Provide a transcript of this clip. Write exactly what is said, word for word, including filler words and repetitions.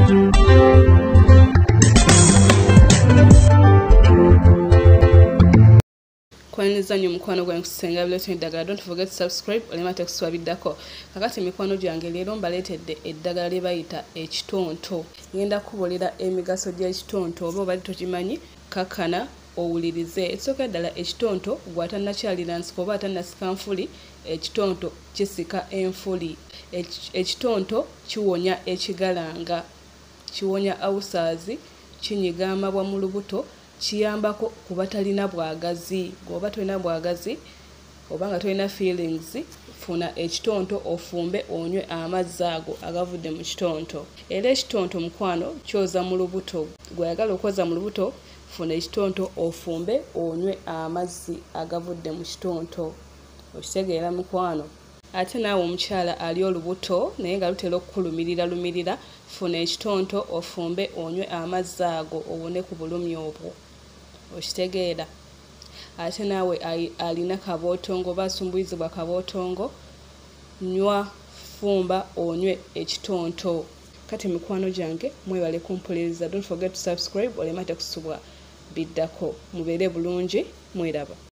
Kwanza nnyo mukwano gwange kusenga bileetera eddagala. Don't forget to subscribe olema tekuswabiddako. Kakati mikwano gyange leero mbaleetedde eddagala lye bayita ekitonto. Ngenda kubuulira emigaso gy'ekitonto oba obadde tokimanyi kakkana owulirize. Ekisooka ddala ekitonto gw'atannakyalira nsiko oba atannasika nfuli, ekitonto kisika enfuli. Ekitonto kiwonya ekigalanga, kiwonya ulcers, kinyiga amabwa mu lubuto, kiyambako ku batalina bwagazi. Bw'oba tolina bwagazi oba nga tolina feelings, funa ekitonto ofumbe onywe amazzi ago agavudde mu kitonto. Era ekitonto mukwano kyoza mu lubuto. Gw'ayagala okwoza mu lubuto, funa ekitonto ofumbe onywe amazzi agavudde mu kitonto. Okitegeera mukwano? Ate naawe omukyala ali olubuto naye nga lutera okukulumirira lumirira, funa ekitonto ofumbe onywe amazzi ago owone ku bulumi obwo. Okitegeera? Ate naawe alina kabootongo oba asumbuyizibwa kabootongo, nywa fumba onywe ekitonto. Kati mikwano gyange mwebale kumpuliriza. Don't forget to subscribe olema tekusubwa biddako. Mubeere bulungi, mweraba.